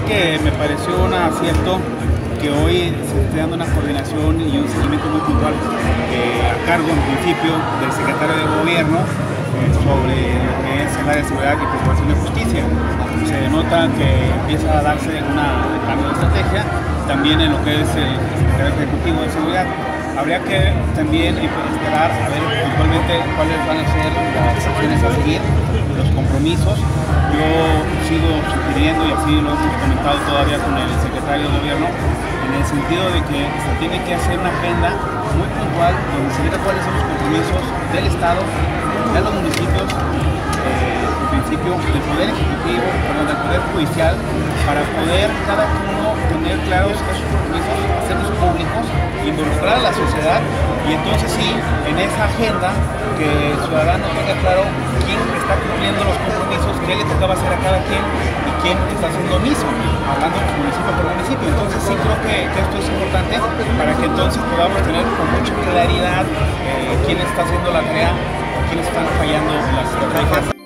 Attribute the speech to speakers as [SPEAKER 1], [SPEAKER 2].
[SPEAKER 1] que me pareció un acierto que hoy se esté dando una coordinación y un seguimiento muy puntual a cargo, en principio, del secretario de Gobierno sobre lo que es el área de seguridad y preservación de justicia. Se denota que empieza a darse un cambio de estrategia, también en lo que es el secretario ejecutivo de seguridad. Habría que también esperar a ver puntualmente cuáles van a ser las acciones a seguir, los compromisos. Yo sigo sugiriendo, y así lo hemos comentado todavía con el secretario de Gobierno, en el sentido de que se tiene que hacer una agenda muy puntual donde se diga cuáles son los compromisos del Estado, de los municipios, en principio del Poder Ejecutivo, perdón, del Poder Judicial, para poder cada uno tener claros esos compromisos, hacerlos públicos, involucrar a la sociedad y entonces sí, en esa agenda, que el ciudadano tenga claro quién está cumpliendo los compromisos, qué le tocaba hacer a cada quien y quién está haciendo lo mismo, hablando municipio por municipio. Entonces sí creo que esto es importante para que entonces podamos tener con mucha claridad quién está haciendo la tarea o quiénes están fallando en las estrategias.